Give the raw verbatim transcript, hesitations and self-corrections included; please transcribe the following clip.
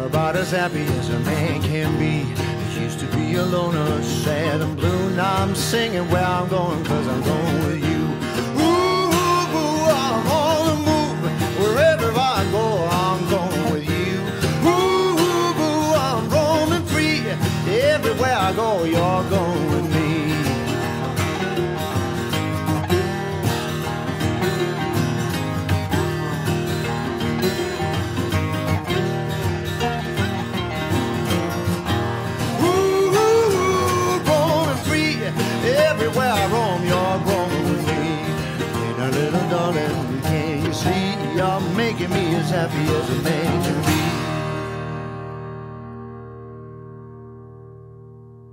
about as happy as a man can be. Used to be a loner, sad and blue. Now I'm singing where I'm going, cause I'm going with you. Ooh, ooh, ooh, I'm on the move. Wherever I go, I'm going with you. Ooh, ooh, ooh, I'm roaming free. Everywhere I go, you're going with me. Everywhere I roam, you're going with me. And a little darling, can you see? You're making me as happy as a man can be.